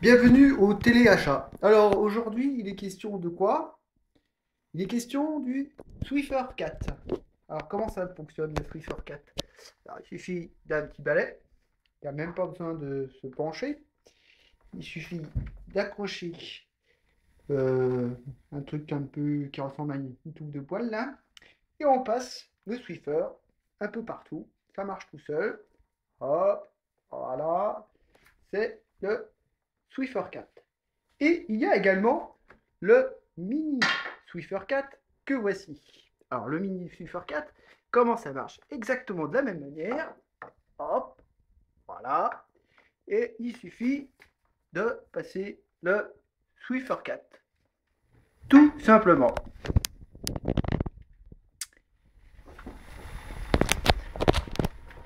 Bienvenue au téléachat. Alors aujourd'hui, il est question de quoi? Il est question du Swiffer 4. Alors comment ça fonctionne le Swiffer 4? Alors, il suffit d'un petit balai, il n'y a même pas besoin de se pencher. Il suffit d'accrocher euh, un truc un peu qui ressemble à une touffe de poil là, et on passe le Swiffer un peu partout. Ça marche tout seul. Hop, voilà, c'est le Swiffer 4. Et il y a également le mini Swiffer 4 que voici. Alors le mini Swiffer 4, comment ça marche? Exactement de la même manière. Hop, voilà. Et il suffit de passer le Swiffer 4. Tout simplement.